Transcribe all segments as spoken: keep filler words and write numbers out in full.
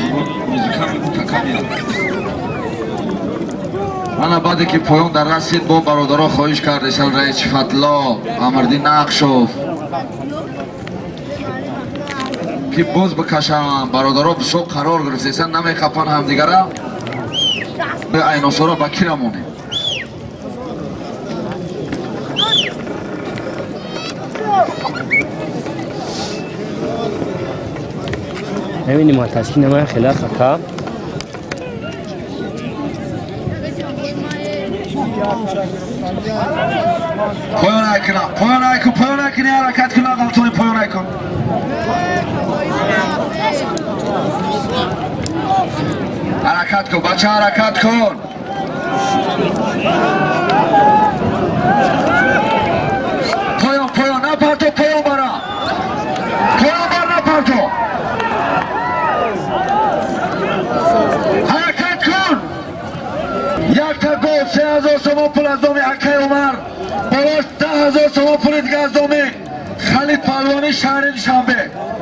mana баъде ки поён дар расид бо бародаро хоҳиш кард исал раис Фатло Амардин Нақшов ки боз бикашанд бародаро бисёр қарор гирифтесан намехапан ҳамдигара айносоро ба ки рамонем ببینیم ما تشکیل من خیلی خطا پایان ایکنا پایان ایکن پایان ایکنی حرکت کن آقا توی پایان ایکن حرکت کن بچه حرکت کن پایان پایان نپرتو پایان برا پایان بر نپرتو حرکت کن یک تا گل سه هزار سوم پول از دام اکای عمر بالاش ده هزار سوم پول دیگه از دام خالد پهلوانی شهر شنبه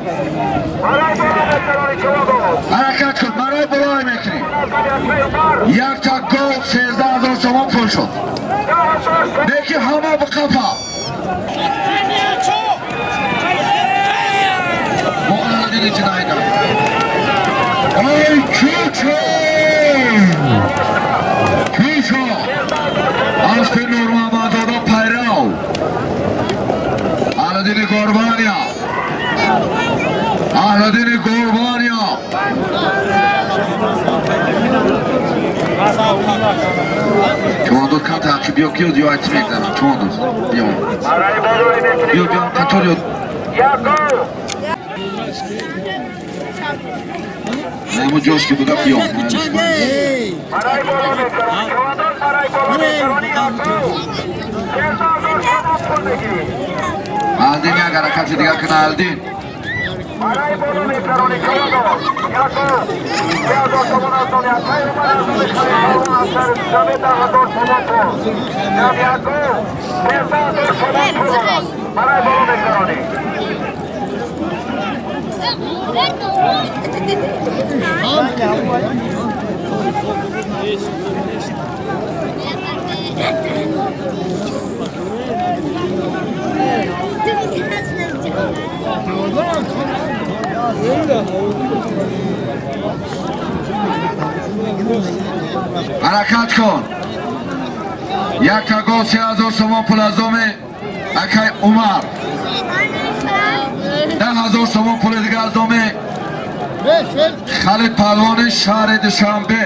حرکت کن برای برای میکنی یک تا گل سیزده هزار سوم پول شد بیکی همه بقفا مقنع دیگه چه نایده ای چوچو چوچو از که نور محمد آدم پیراو اهلدین قربانیا اهلدین قربانیا چون دوست کن تاکی بیو کیو دیو ایتی میکنم چون دوست بیو بیو بیو کنتوریو همون جوش که بگم بیام آلدین یک حرکت دیگر کنه آلدین حرکت کن یک تا گل سه هزار سوم پول از دام اکای عمر ده هزار سوم پول دیگه از دام خالد پهلوان شهر دوشنبه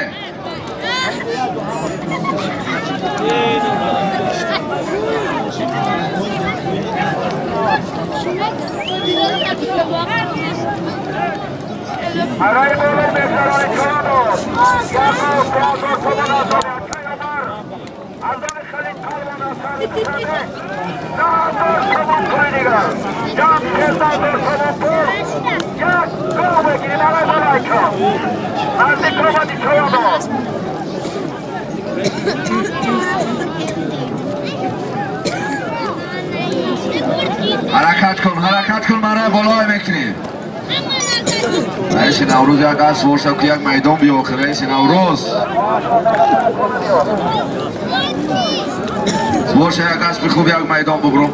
برای بالا بهتران کنانو یعقوب بیازار سومن از آن اکای عمر از آن خالد پهلوان اثر دوشنبه ده هزار سومن پول دیگر جان سیزده هزار سومن پول یک گل بگیرید برای بالا ایکا نزدیک رو بادی چایانو حرکت کن حرکت کن برای بالا میکنی رئیس نوروز یک از ورشم که یک میدان بیاخه رئیس نوروز ورش یک از بخوب یک میدان ببرو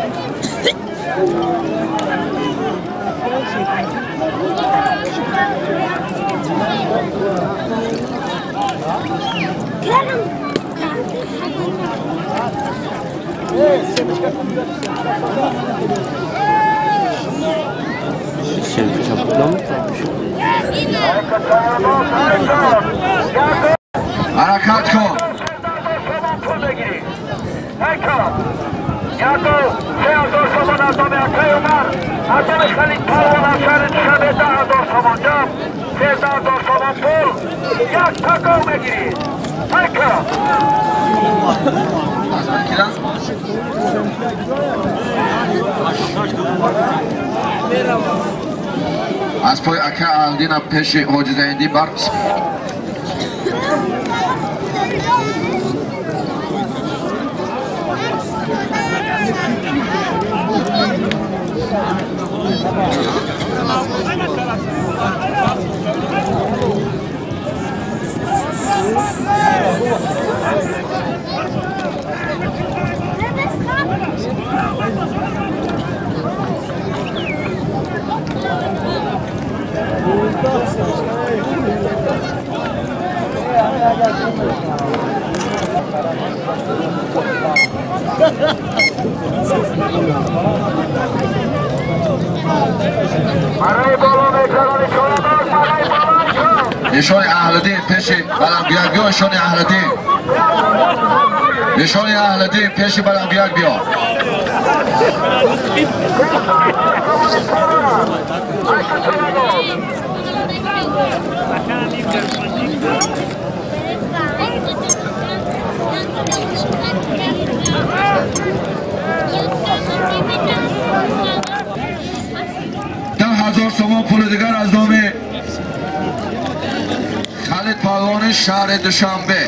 حرکت کن یعقوب سه هزار سومن از دام اکای عمر از آن خالد پهلوان اثر دوشنبه ده هزار سومن جام سیزده هزار سومن پول یک تا گل بگیرید ایکا از پای اکا آلدین پیش حاجی زیندی برقص نشان اهل دین پیش بلندگویک بیا. نشان اهل دین نشان اهل دین پیش بلندگویک بیا. ده هزار تومان پول دیگر از نام خالد پهلوان شهر دوشنبه.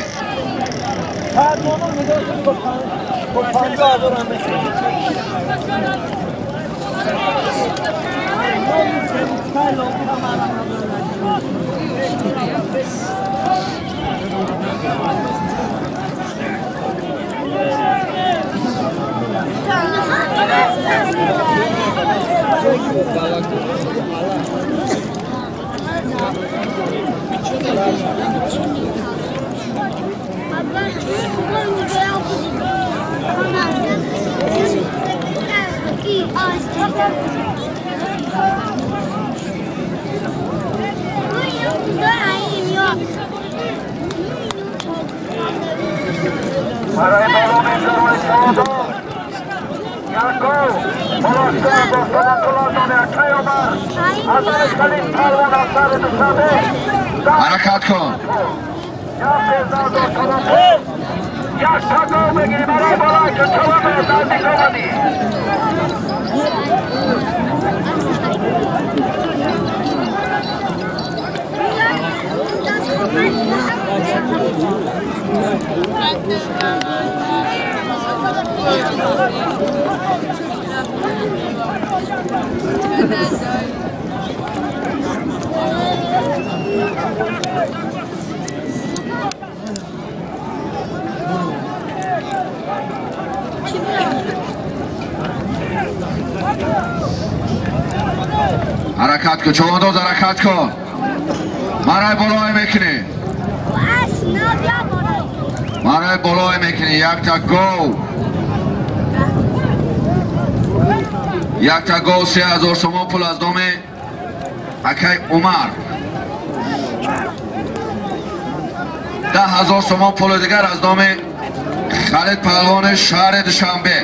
برای بالون شما یعقوب پولاسکر دوستان کلاسان اکای عمر حضر خلیل پهلوان از سر دوشنبه حرکت کن. یک تکو بگیری برای بالا که شما به نزدیک آمدی. حرکت کن. چوانداز حرکت کن. مرای بالای میکنی. مرای بالای میکنی. یک تا گو. یک تا گو سه هزار تومان پول از نام اکای عمر. ده هزار تومان پول دیگر از نام خالد پهلوان شهر دوشنبه.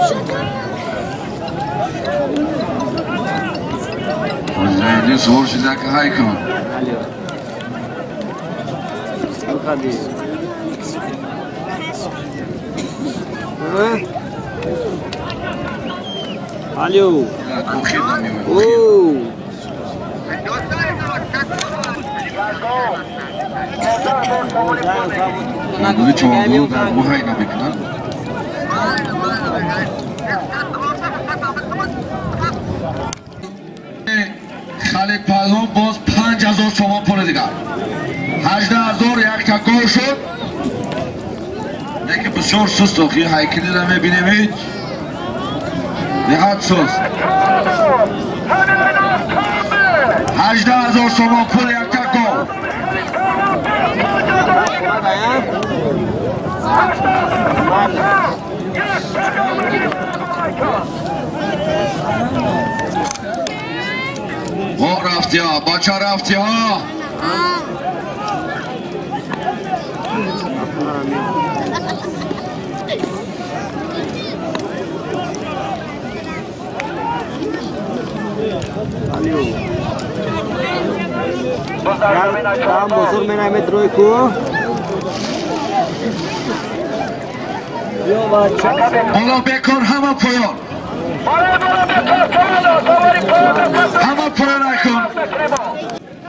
زیادی زور شده که های کن الو کوخی نمیمه او نگوی چهارده در مو های نمیکنن خالد پهلوان باز پنج هزار تومان پول دیگر هجده هزار یک تکار شد لیکن بسیار سست آخی هیکلی را میبینیم هیچ نهاد سست هجده هزار تومان پول یک تکار با رفتی ها بچه رفتی ها काम बसर में नाम द्रोह को بالا بکن همه پایان همه پایان نکن